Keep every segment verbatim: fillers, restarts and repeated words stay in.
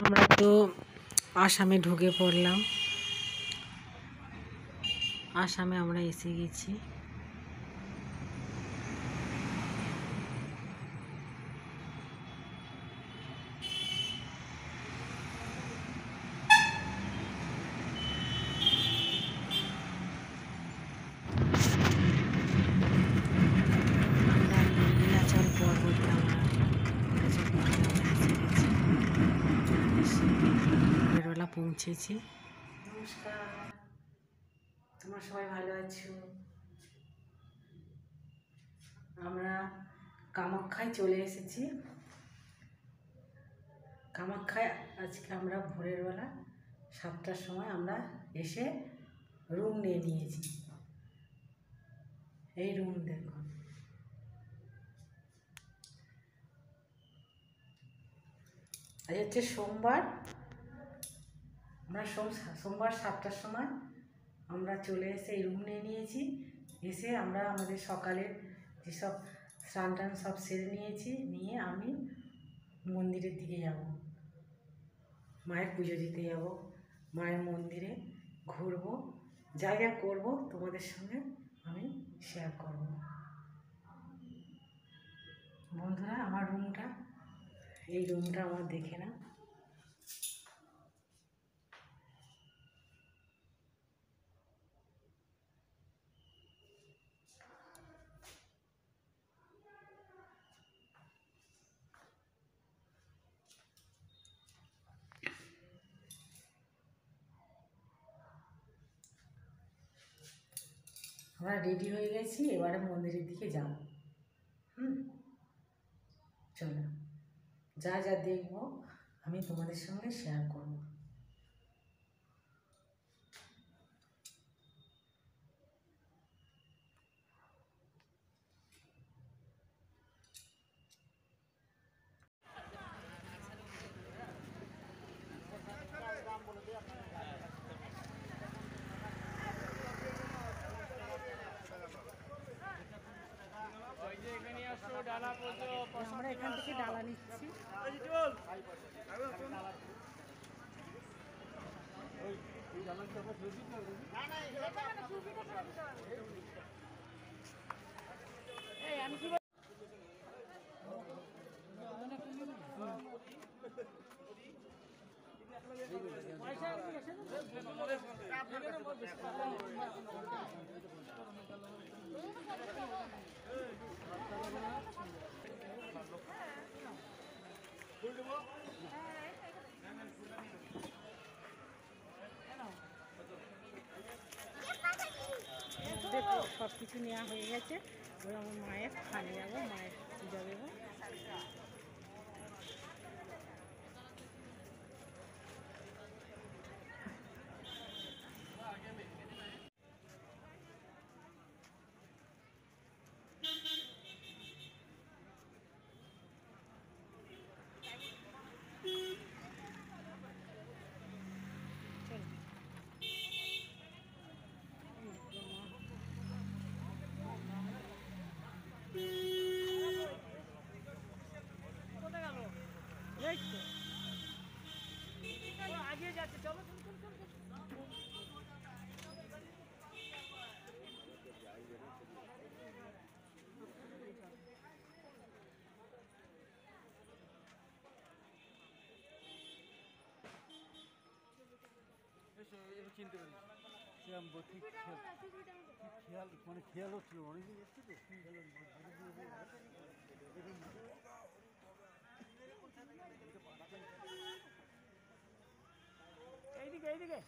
আমরা তো আসামে ঢুকে পড়লাম। আসামে আমরা এসে গেছি। আমরা নীলাচল পর্বতে আমরা নীলাচল পর্বতে আমরা এসে গেছি। এসে ভোরবেলা পৌঁছেছি। নমস্কার, তোমরা সবাই ভালো আছো? আমরা কামাখ্যায় চলে এসেছি। কামাখ্যায় আজকে আমরা ভোরের বেলা সাতটার সময় আমরা এসে রুম নিয়ে নিয়েছি। এই রুম দেখুন, আজ হচ্ছে সোমবার। আমরা সোম সোমবার সাতটার সময় আমরা চলে এসে এই রুম নিয়ে নিয়েছি। এসে আমরা আমাদের সকালের যেসব স্নান টান সব সেরে নিয়েছি। নিয়ে আমি মন্দিরের দিকে যাব, মায়ের পুজো দিতে যাব। মায়ের মন্দিরে ঘুরবো, যা যা করবো তোমাদের সঙ্গে আমি শেয়ার করব। বন্ধুরা, আমার রুমটা, এই রুমটা আমার দেখে না। আমরা রেডি হয়ে গেছি, এবারে মন্দিরের দিকে যাব। হুম, চলো, যা যা দেখবো আমি তোমাদের সঙ্গে শেয়ার করব। আমরা এখান থেকে ডালা নিচ্ছি। দেখো, সব কিছু নেওয়া হয়ে গেছে। এবার আমার মায়ের খানে যাবো, মায়ের পূজা দেবো। আগে যাচ্ছে, চলো চিনতে পারি ঠিক খেয়াল, মানে খেয়াল হচ্ছিল অনেকদিন এসছে তো। এইদিকে এইদিকে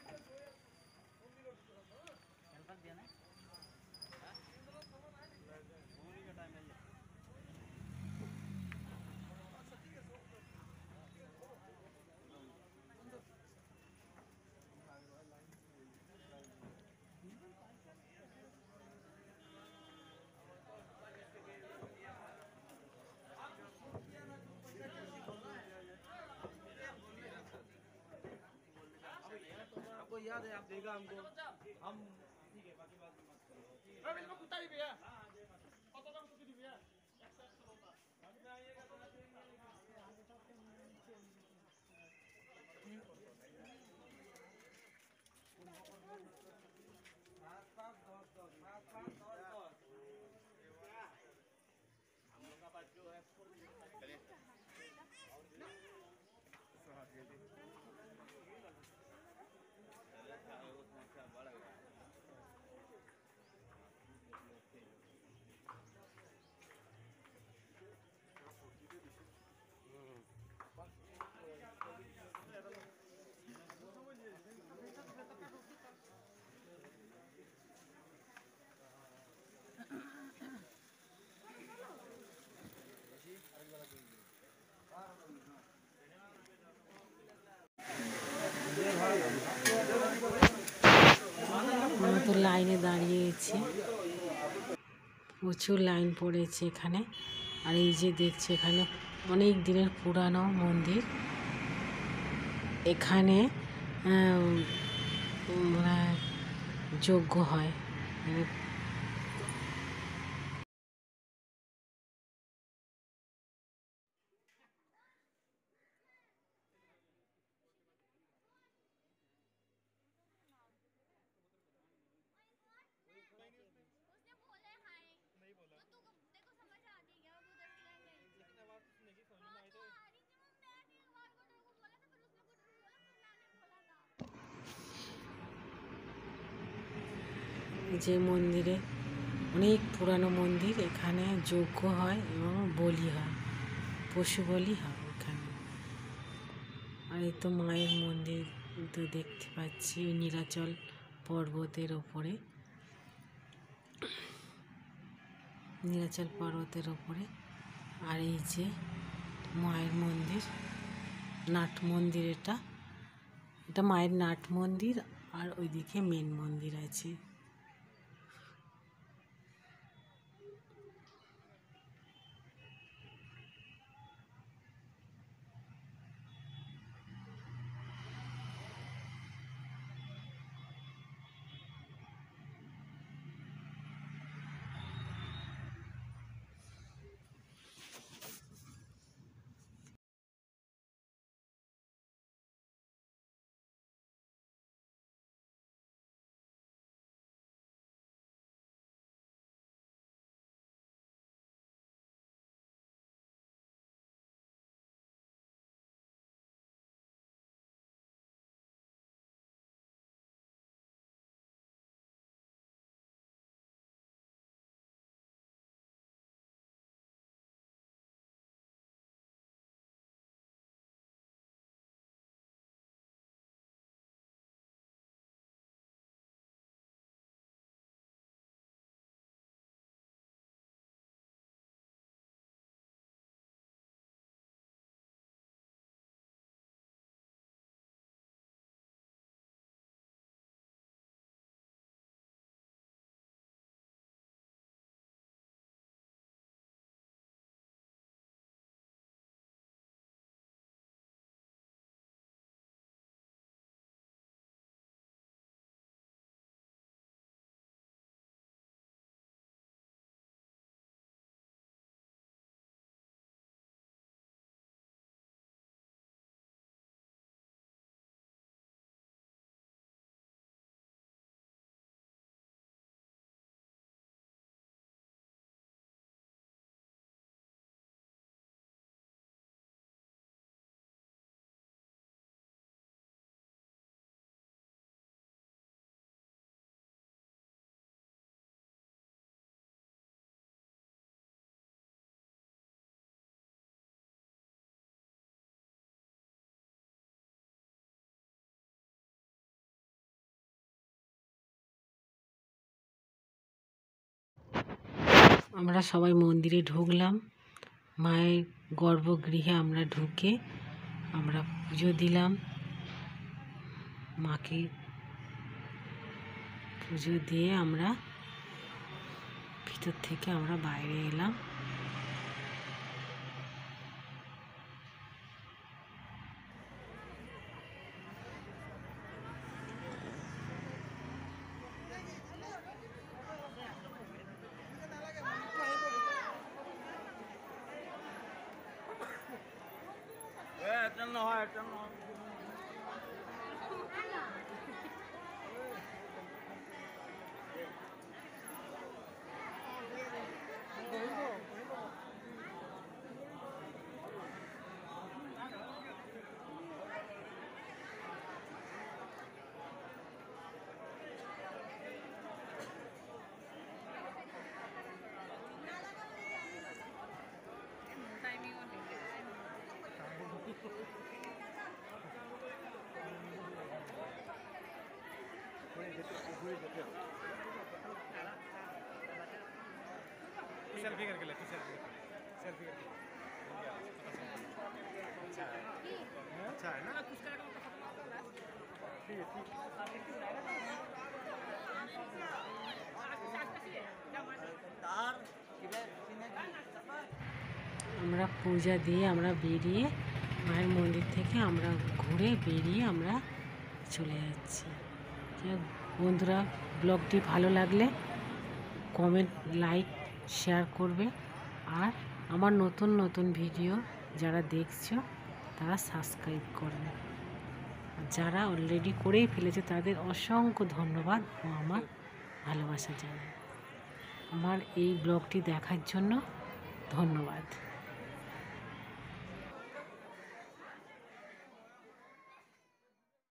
याद है, आप देगा हमको, हम ठीक है, बाकी बात मत करो। अरे बिल्कुल कुत्ता ही भैया, कत दाम कुत्ती दी भैया, एक साथ चलो ता हम में आइएगा तो প্রচুর লাইনে দাঁড়িয়েছি, প্রচুর লাইন পড়েছে এখানে। আর এই যে দেখছি এখানে অনেক দিনের পুরানো মন্দির। এখানে মানে যজ্ঞ হয়। যে মন্দিরে অনেক পুরানো মন্দির, এখানে যজ্ঞ হয় এবং বলি হয়, পশু বলি হয় এখানে। আর এই তো মায়ের মন্দির তো দেখতে পাচ্ছি নীলাচল পর্বতের ওপরে, নীলাচল পর্বতের ওপরে। আর এই যে মায়ের মন্দির, নাট মন্দির, এটা এটা মায়ের নাট মন্দির। আর ওইদিকে মেন মন্দির আছে। আমরা সবাই মন্দিরে ঢুকলাম। মায়ের গর্ভগৃহে আমরা ঢুকে আমরা পুজো দিলাম, মাকে পুজো দিয়ে আমরা ভিতর থেকে আমরা বাইরে এলাম। सेल्फी करके ले, सेल्फी सेल्फी करके अच्छा है, अच्छा है ना, ठीक है ठीक। আমরা পূজা দিয়ে আমরা বেরিয়ে মায়ের মন্দির থেকে আমরা ঘুরে বেরিয়ে আমরা চলে যাচ্ছি। যাই হোক বন্ধুরা, ব্লগটি ভালো লাগলে কমেন্ট, লাইক, শেয়ার করবে। আর আমার নতুন নতুন ভিডিও যারা দেখছো তারা সাবস্ক্রাইব করবে। যারা অলরেডি করেই ফেলেছে তাদের অসংখ্য ধন্যবাদ ও আমার ভালোবাসা জানাই। আমার এই ব্লগটি দেখার জন্য ধন্যবাদ।